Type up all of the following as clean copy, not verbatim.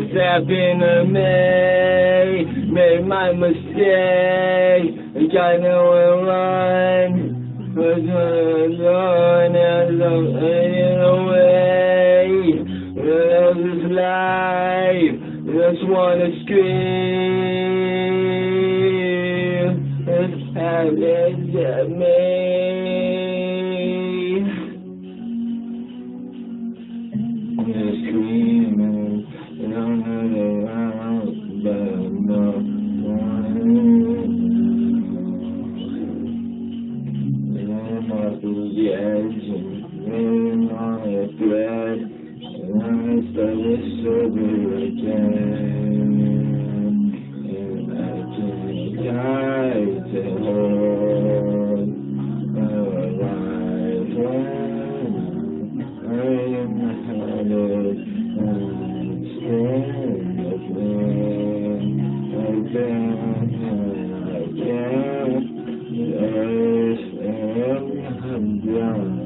happened to me. Made my mistake. Got nowhere run. Was gone as I'm fading away. What else is life? Just wanna scream. It's happened to me. Screaming, and I'm not around, but I'm not one. And I'm off the edge, and on a thread, and I started sober again. And I can't die to hold my life when I am headed and stand again. I can't, I'm done.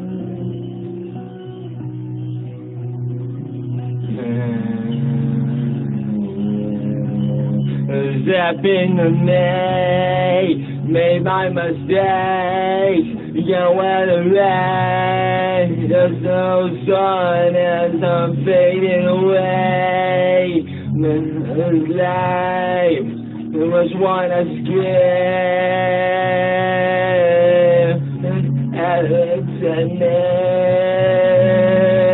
It's happened to me. Made my mistakes. Can't wear the rain. There's no sun as I'm fading away. This life, you must wanna scream. It's at me.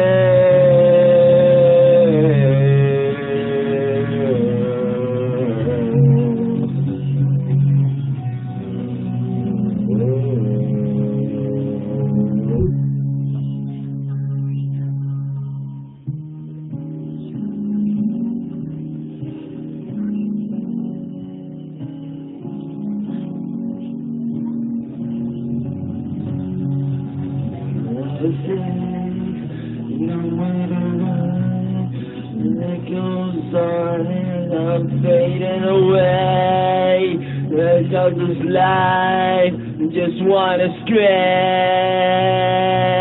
No matter what, it goes on and I'm fading away. There's all this life, just wanna scream.